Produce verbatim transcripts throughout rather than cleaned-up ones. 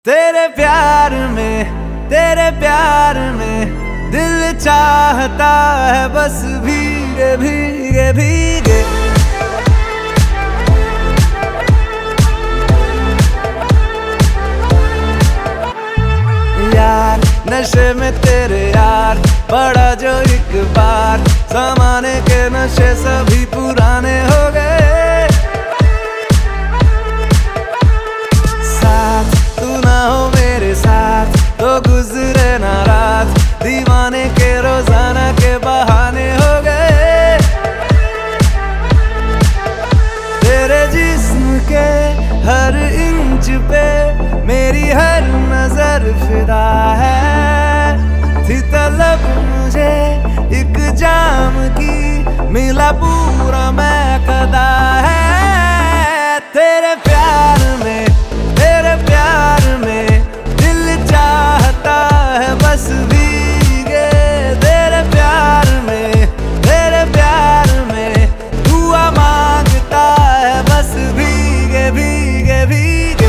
तेरे प्यार में तेरे प्यार में दिल चाहता है बस भीगे भीगे भीगे। यार नशे में तेरे यार पड़ा जो एक बार, जमाने के नशे सभी पुराने हो गए। साथ तू ना हो मेरे साथ तो गुजरे ना रात, दीवाने के रोजाना के बहाने हो गए। तेरे जिस्म के हर इंच पे मेरी हर नजर फिदा है। थी तलब मुझे एक जाम की, मिला पूरा मैं कदा है। तेरे प्यार में तेरे प्यार में दिल चाहता है बस भीगे। तेरे प्यार में तेरे प्यार में दुआ मांगता है बस भीगे भीगे भीगे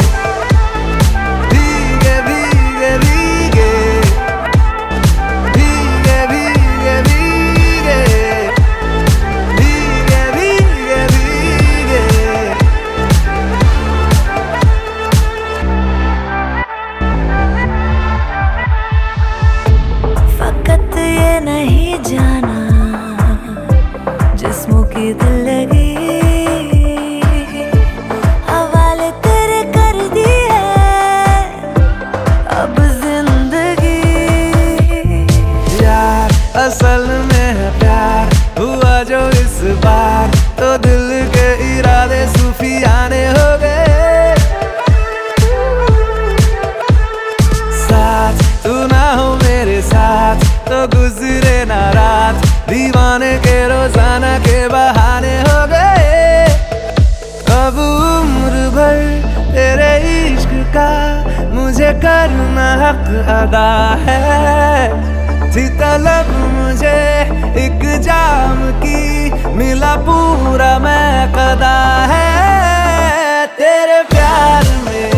भीगे भीगे भीगे भीगे भीगे भीगे भीगे भीगे भीगे। फकत ये नहीं जाना जिस्मों की दिल लगी, हवाले तेरे कर दी है अब जिंदगी। यार असल में है प्यार हुआ जो इस बार, तो दिल के इरादे सूफियाने हो गए। साथ तू ना हो मेरे साथ तो गुजरे ना रात, दीवाने के रोजाना के बहाने हो गए। अब उम्र भर तेरे इश्क का मुझे करना हक अदा है। थी तलब मुझे एक जाम की, मिला पूरा मैं कदा है। तेरे प्यार में